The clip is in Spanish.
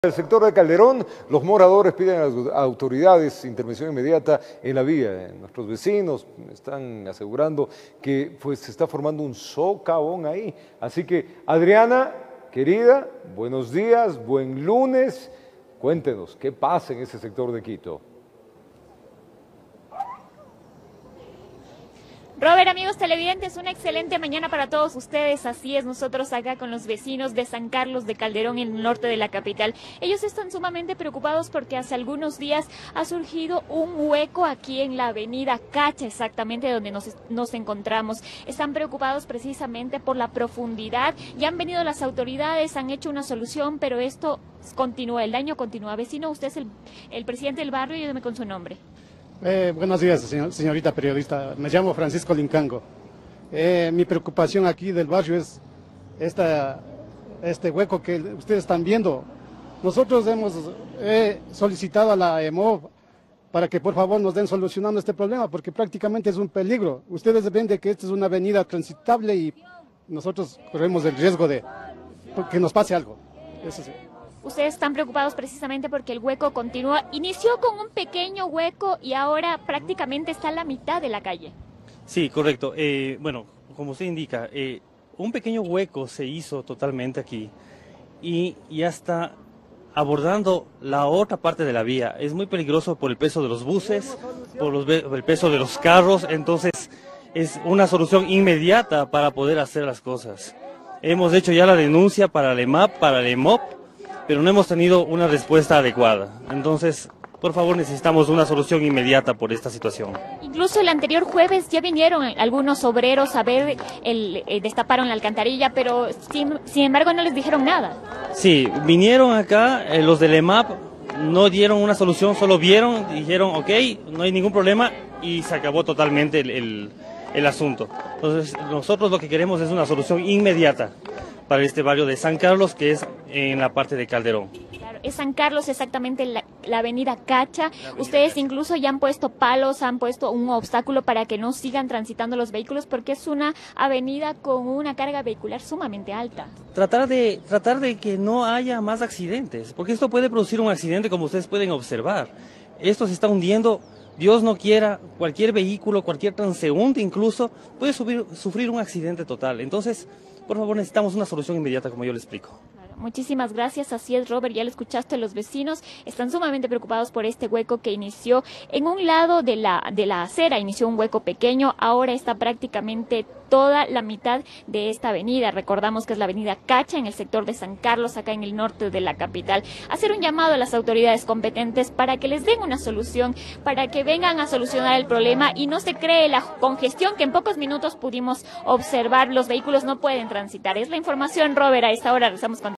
En el sector de Calderón, los moradores piden a las autoridades intervención inmediata en la vía. Nuestros vecinos están asegurando que se está formando un socavón ahí. Así que, Adriana, querida, buenos días, buen lunes. Cuéntenos, ¿qué pasa en ese sector de Quito? Robert, amigos televidentes, una excelente mañana para todos ustedes. Así es, nosotros acá con los vecinos de San Carlos de Calderón, en el norte de la capital. Ellos están sumamente preocupados porque hace algunos días ha surgido un hueco aquí en la avenida Cacha, exactamente donde nos encontramos. Están preocupados precisamente por la profundidad. Ya han venido las autoridades, han hecho una solución, pero esto continúa, el daño continúa. Vecino, usted es el presidente del barrio, y ayúdeme con su nombre. Buenos días, señorita periodista. Me llamo Francisco Lincango. Mi preocupación aquí del barrio es este hueco que ustedes están viendo. Nosotros hemos solicitado a la EMOV para que por favor nos den solucionando este problema, porque prácticamente es un peligro. Ustedes ven de que esta es una avenida transitable y nosotros corremos el riesgo de que nos pase algo. Eso sí. Ustedes están preocupados precisamente porque el hueco continúa. Inició con un pequeño hueco y ahora prácticamente está a la mitad de la calle. Sí, correcto. Bueno, como usted indica, un pequeño hueco se hizo totalmente aquí y ya está abordando la otra parte de la vía. Es muy peligroso por el peso de los buses, por el peso de los carros, entonces es una solución inmediata para poder hacer las cosas. Hemos hecho ya la denuncia para el EMAP, para el EMOP, pero no hemos tenido una respuesta adecuada. Entonces, por favor, necesitamos una solución inmediata por esta situación. Incluso el anterior jueves ya vinieron algunos obreros a ver, destaparon la alcantarilla, pero sin embargo no les dijeron nada. Sí, vinieron acá, los del EMAP no dieron una solución, solo vieron, dijeron, ok, no hay ningún problema, y se acabó totalmente el asunto. Entonces, nosotros lo que queremos es una solución inmediata para este barrio de San Carlos, que es en la parte de Calderón. Claro, es San Carlos, exactamente la avenida Cacha. Ustedes incluso ya han puesto palos, han puesto un obstáculo para que no sigan transitando los vehículos, porque es una avenida con una carga vehicular sumamente alta. Tratar de que no haya más accidentes, porque esto puede producir un accidente, como ustedes pueden observar. Esto se está hundiendo. Dios no quiera, cualquier vehículo, cualquier transeúnte incluso, puede sufrir un accidente total. Entonces, por favor, necesitamos una solución inmediata, como yo le explico. Muchísimas gracias, así es, Robert, ya lo escuchaste, los vecinos están sumamente preocupados por este hueco que inició en un lado de la acera, inició un hueco pequeño, ahora está prácticamente toda la mitad de esta avenida. Recordamos que es la avenida Cacha, en el sector de San Carlos, acá en el norte de la capital. Hacer un llamado a las autoridades competentes para que les den una solución, para que vengan a solucionar el problema y no se cree la congestión que en pocos minutos pudimos observar. Los vehículos no pueden transitar. Es la información, Robert, a esta hora regresamos con